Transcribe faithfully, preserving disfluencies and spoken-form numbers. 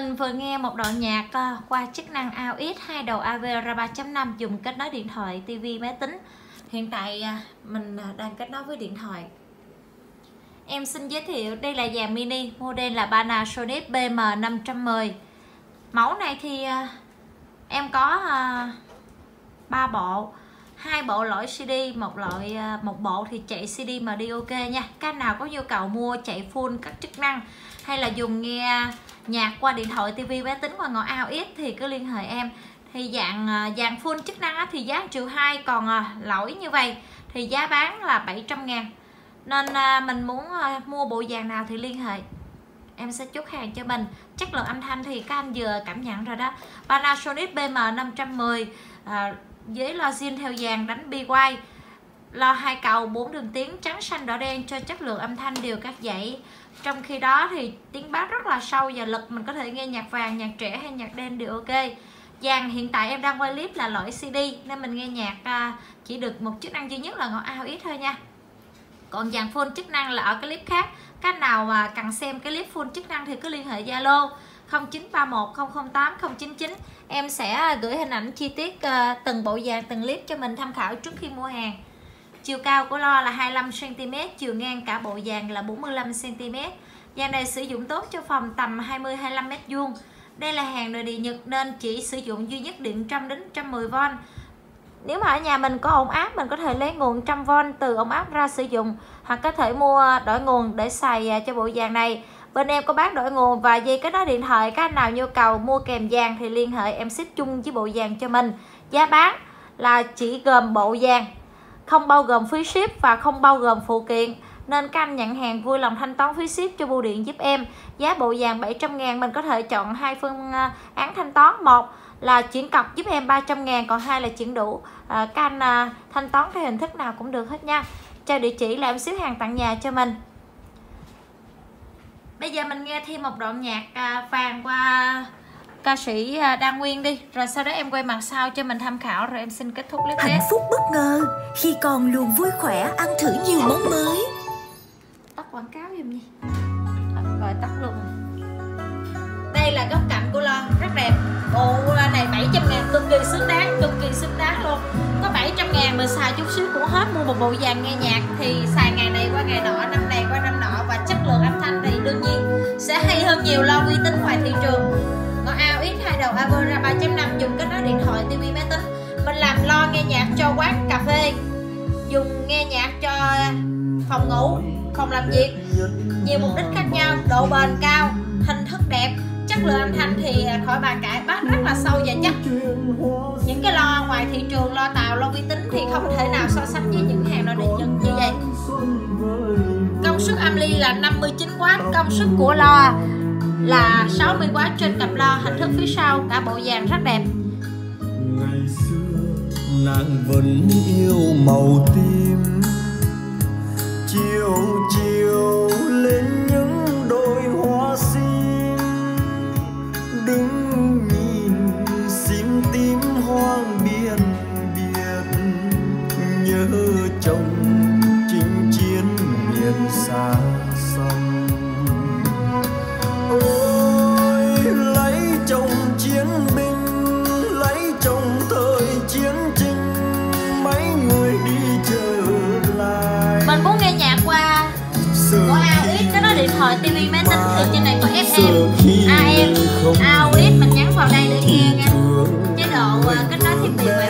Mình vừa nghe một đoạn nhạc uh, qua chức năng a u ích hai đầu a vê ra ba chấm năm dùng kết nối điện thoại, tivi, máy tính. Hiện tại uh, mình uh, đang kết nối với điện thoại. Em xin giới thiệu đây là dàn mini, model là Panasonic B M năm một không. Mẫu này thì uh, em có ba uh, bộ, hai bộ lõi xê đê, một loại uh, một bộ thì chạy xê đê mà đi ok nha. Các nào có nhu cầu mua chạy full các chức năng hay là dùng nghe nhạc qua điện thoại, tivi, máy tính qua ngõ a u ích thì cứ liên hệ em. Thì dạng dạng full chức năng thì giá một triệu hai, còn lỗi như vậy thì giá bán là bảy trăm ngàn. Nên mình muốn mua bộ dàn nào thì liên hệ, em sẽ chốt hàng cho mình. Chất lượng âm thanh thì các anh vừa cảm nhận rồi đó. Panasonic B M năm một không à, với loa zin theo dàn đánh bi quay, loa hai cầu bốn đường tiếng trắng xanh đỏ đen cho chất lượng âm thanh đều các dãy. Trong khi đó thì tiếng bass rất là sâu và lực, mình có thể nghe nhạc vàng, nhạc trẻ hay nhạc đen đều ok. Dàn hiện tại em đang quay clip là loại xê đê nên mình nghe nhạc à, chỉ được một chức năng duy nhất là ngõ a u ích thôi nha. Còn dàn full chức năng là ở cái clip khác. Các nào mà cần xem cái clip full chức năng thì cứ liên hệ Zalo không chín ba một không không tám không chín chín. Em sẽ gửi hình ảnh chi tiết uh, từng bộ dàn, từng clip cho mình tham khảo trước khi mua hàng. Chiều cao của loa là hai mươi lăm xăng ti mét, chiều ngang cả bộ dàn là bốn mươi lăm xăng ti mét. Dàn này sử dụng tốt cho phòng tầm hai mươi đến hai mươi lăm mét vuông. Đây là hàng nội địa Nhật nên chỉ sử dụng duy nhất điện một trăm đến một trăm mười vôn. Nếu mà ở nhà mình có ổn áp, mình có thể lấy nguồn một trăm vôn từ ổn áp ra sử dụng, hoặc có thể mua đổi nguồn để xài cho bộ dàn này. Bên em có bán đổi nguồn và dây kết nối điện thoại. Các anh nào nhu cầu mua kèm dàn thì liên hệ, em ship chung với bộ dàn cho mình. Giá bán là chỉ gồm bộ dàn, không bao gồm phí ship và không bao gồm phụ kiện. Nên các anh nhận hàng vui lòng thanh toán phí ship cho bưu điện giúp em. Giá bộ dàn bảy trăm ngàn, mình có thể chọn hai phương án thanh toán. Một là chuyển cọc giúp em ba trăm ngàn, còn hai là chuyển đủ. à, Các anh à, thanh toán theo hình thức nào cũng được hết nha. Cho địa chỉ là em ship hàng tặng nhà cho mình. Bây giờ mình nghe thêm một đoạn nhạc à, vàng qua ca sĩ Đan Nguyên đi, rồi sau đó em quay mặt sau cho mình tham khảo, rồi em xin kết thúc clip. Hạnh phúc bất ngờ khi con luôn vui khỏe, ăn thử nhiều món mới. Tắt quảng cáo giùm gì rồi, tắt luôn. Đây là góc cạnh của loa rất đẹp. Bộ này bảy trăm ngàn cực kỳ xứng đáng, cực kỳ xứng đáng luôn. Có bảy trăm ngàn mình xài chút xíu cũng hết. Mua một bộ dàn nghe nhạc thì xài ngày này qua ngày nọ, năm này qua năm nọ, và chất lượng âm thanh thì đương nhiên sẽ hay hơn nhiều loa uy tín ngoài thị trường. Ngõ a u ích hai đầu a vê ra ba chấm năm dùng kết nối điện thoại, tivi, máy tính. Mình làm loa nghe nhạc cho quán cà phê, dùng nghe nhạc cho phòng ngủ, phòng làm việc, nhiều mục đích khác nhau. Độ bền cao, hình thức đẹp, chất lượng âm thanh thì khỏi bàn cãi, bass rất là sâu và chắc. Những cái loa ngoài thị trường, loa Tàu, loa uy tín thì không thể nào so sánh với những hàng nội địa Nhật như vậy. Công suất âm ly là năm mươi chín oát, công suất của loa là sáu mươi oát trên cặp loa. Hình thức phía sau cả bộ dàn rất đẹp. Ngày xưa nàng vẫn yêu màu tím, chiều chiều lên những đôi hoa sim, đứng nhìn sim tím hoang biên biệt, nhớ chồng chinh chiến miền xa xăm. Ôi lấy chồng chiến binh, lấy chồng thời chiến tranh, mấy người đi trở lại. Mình muốn nghe nhạc qua có a u ích, cái đó điện thoại, tivi, máy tính thì trên này có ép em, a em, a u ích mình nhắn vào đây để nghe nha. Chế độ kết nối thiết bị